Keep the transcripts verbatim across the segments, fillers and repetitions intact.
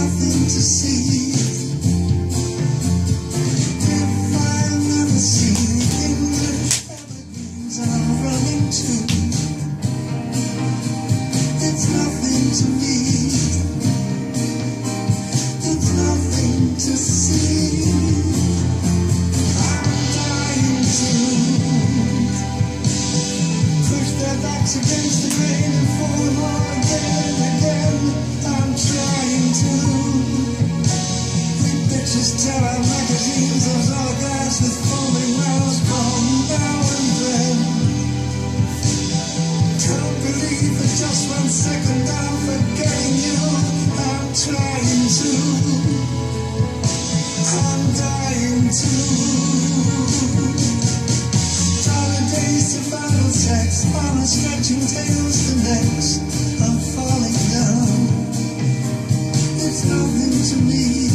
nothing to see. If I've never seen English evergreens I'm running to, it's nothing to me. It's nothing to see. I'm dying to push their backs against the grain and fall more again and again. I'm trying to read pictures, Tera magazines, those hourglass with foaming mouths come now and then. Can't believe that just one second I'm forgetting you. I'm trying to, I'm dying to. Days of final sex, armor stretching tails to necks. I'm falling down. It's nothing to me.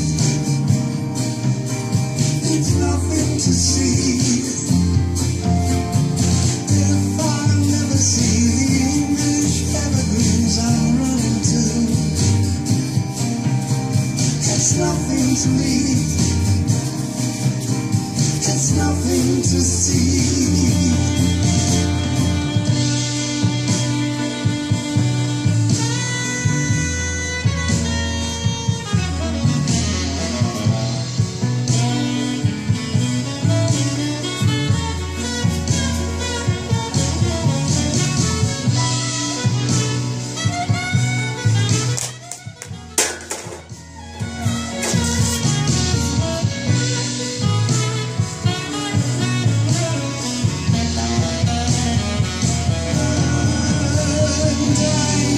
It's nothing to see. If I never see the English evergreens I'm running to, it's nothing to me. It's nothing to see.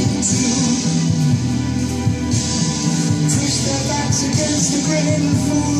Against the grain and fall